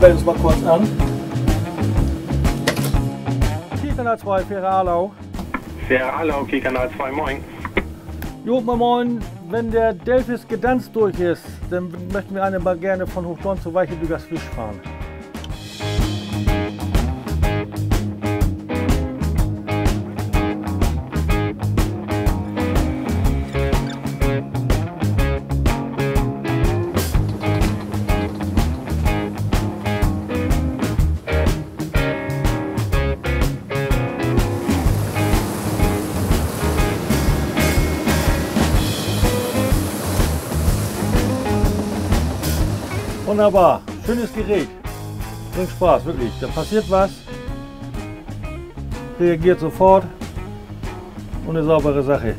melden uns mal kurz an. Kanal 2, Fähre Arlau. Fähre Arlau, okay, Kanal 2, moin. Jo, moin. Wenn der Delphis Gedanz durch ist, dann möchten wir mal gerne von Hochdorn zu Weichebügers Fisch fahren. Wunderbar, schönes Gerät, bringt Spaß, wirklich. Da passiert was, reagiert sofort und eine saubere Sache.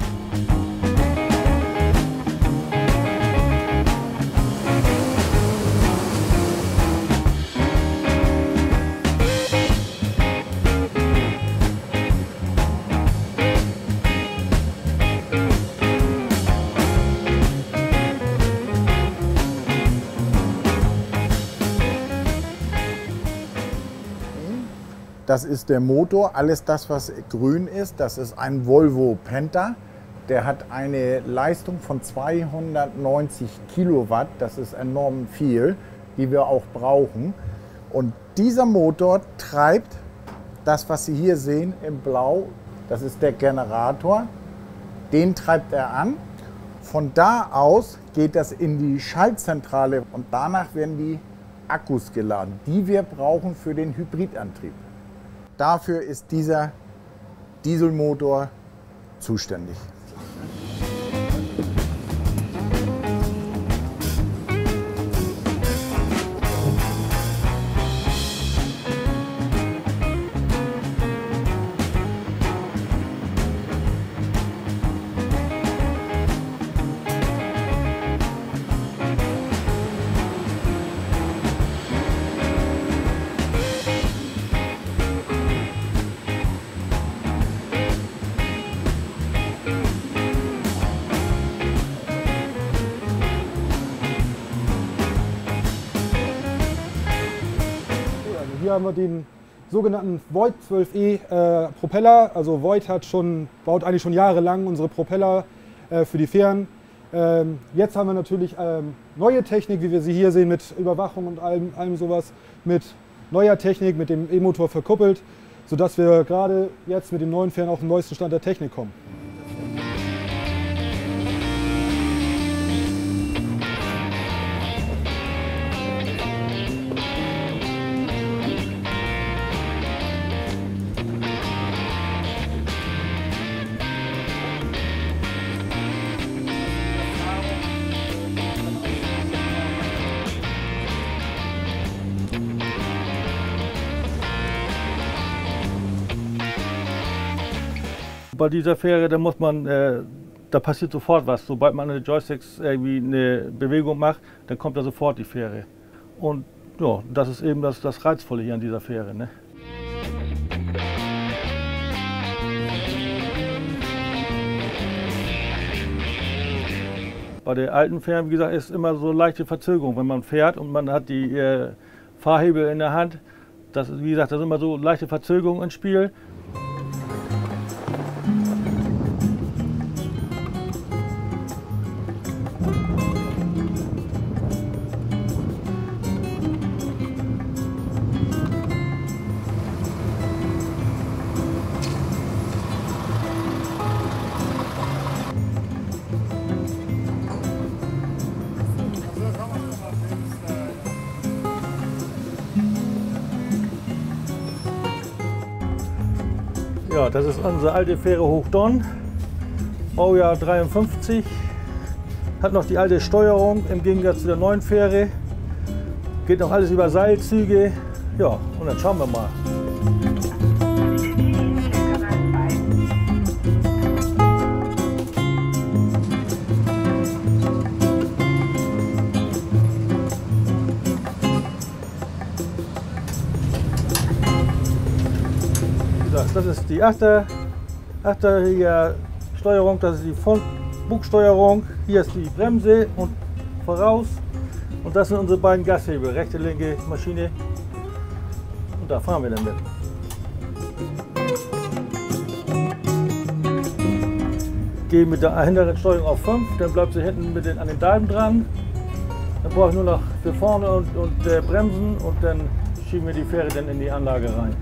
Das ist der Motor, alles das, was grün ist, das ist ein Volvo Penta. Der hat eine Leistung von 290 Kilowatt, das ist enorm viel, die wir auch brauchen. Und dieser Motor treibt das, was Sie hier sehen in Blau, das ist der Generator, den treibt er an. Von da aus geht das in die Schaltzentrale und danach werden die Akkus geladen, die wir brauchen für den Hybridantrieb. Dafür ist dieser Dieselmotor zuständig. Hier haben wir den sogenannten Voith 12E Propeller. Also Voith baut eigentlich schon jahrelang unsere Propeller für die Fähren. Jetzt haben wir natürlich neue Technik, wie wir sie hier sehen, mit Überwachung und allem sowas, mit neuer Technik, mit dem E-Motor verkuppelt, sodass wir gerade jetzt mit den neuen Fähren auf den neuesten Stand der Technik kommen. Bei dieser Fähre, da passiert sofort was. Sobald man an den Joysticks irgendwie eine Bewegung macht, dann kommt da sofort die Fähre. Und ja, das ist eben das Reizvolle hier an dieser Fähre, ne? Bei der alten Fähre, wie gesagt, ist immer so leichte Verzögerung, wenn man fährt und man hat die Fahrhebel in der Hand. Wie gesagt, da sind immer so leichte Verzögerungen ins Spiel. Ja, das ist unsere alte Fähre Hochdorn, Baujahr 53, hat noch die alte Steuerung im Gegensatz zu der neuen Fähre, geht noch alles über Seilzüge, ja, und dann schauen wir mal. Das ist die achterige Steuerung, das ist die Bugsteuerung. Hier ist die Bremse und voraus. Und das sind unsere beiden Gashebel, rechte, linke Maschine. Und da fahren wir dann mit. Gehe mit der Hinterradsteuerung auf 5, dann bleibt sie hinten an den Dalben dran. Dann brauche ich nur noch für vorne und bremsen und dann schieben wir die Fähre dann in die Anlage rein.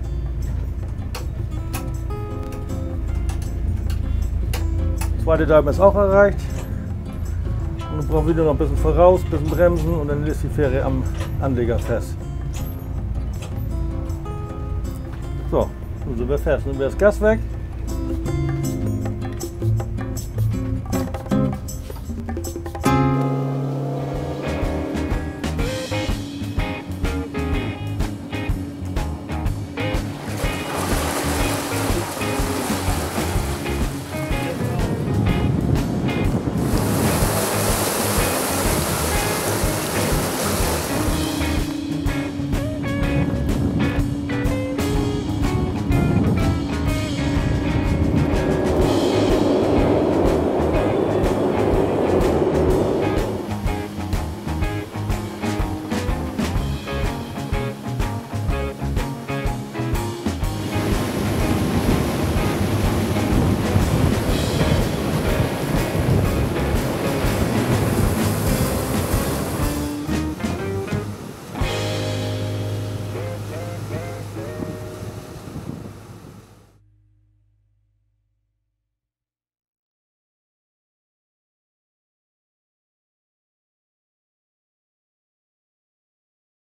Zweite Dalben ist auch erreicht. Und dann brauchen wir nur noch ein bisschen voraus, ein bisschen bremsen und dann ist die Fähre am Anleger fest. So, nun sind wir fest. Nehmen wir das Gas weg.